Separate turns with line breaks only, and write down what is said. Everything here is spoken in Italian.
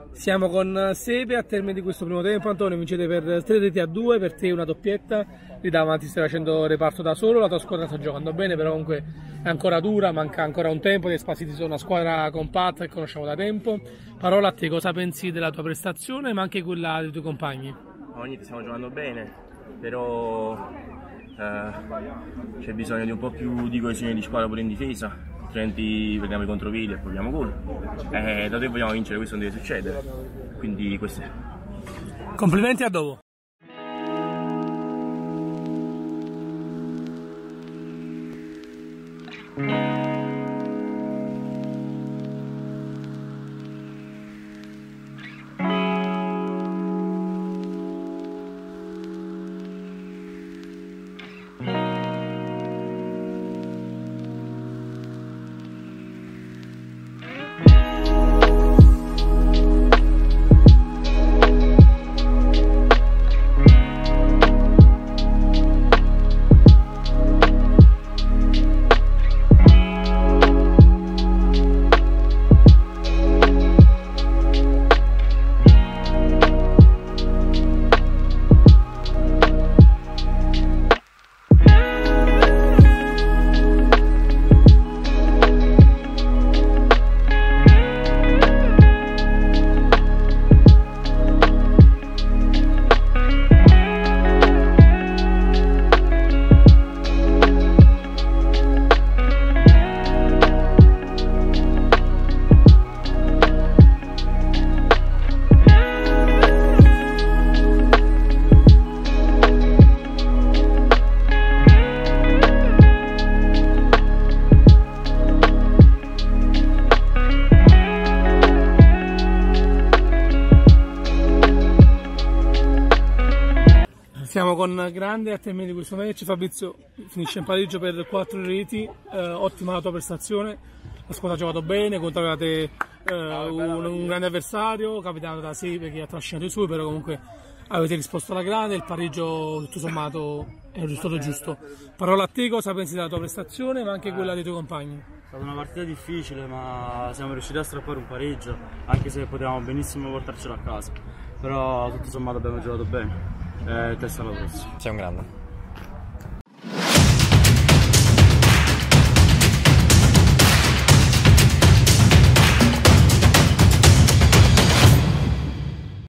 Siamo con Sepe a termine di questo primo tempo. Antonio, vincete per 3-2, per te una doppietta. Lì davanti stai facendo reparto da solo, la tua squadra sta giocando bene, però comunque è ancora dura, manca ancora un tempo, gli Spazi sono una squadra compatta che conosciamo da tempo. Parola a te, cosa pensi della tua prestazione, ma anche quella dei tuoi compagni?
Oggi stiamo giocando bene, però c'è bisogno di un po' più di coesione di squadra pure in difesa, altrimenti prendiamo i contropiedi e proviamo gol. Da te vogliamo vincere, questo non deve succedere, quindi questo è.
Complimenti, a dopo. Siamo con Grande a termine di questo match. Fabrizio finisce in pareggio per 4 reti, ottima la tua prestazione, la squadra ha giocato bene, contro avevate un grande avversario, capitano da Sepe che ha trascinato i suoi, però comunque avete risposto alla grande, il pareggio tutto sommato è un risultato giusto. Parola a te, cosa pensi della tua prestazione ma anche quella dei tuoi compagni?
È stata una partita difficile, ma siamo riusciti a strappare un pareggio, anche se potevamo benissimo portarcelo a casa, però tutto sommato abbiamo giocato bene. Testa alla prossima.
Sei un grande.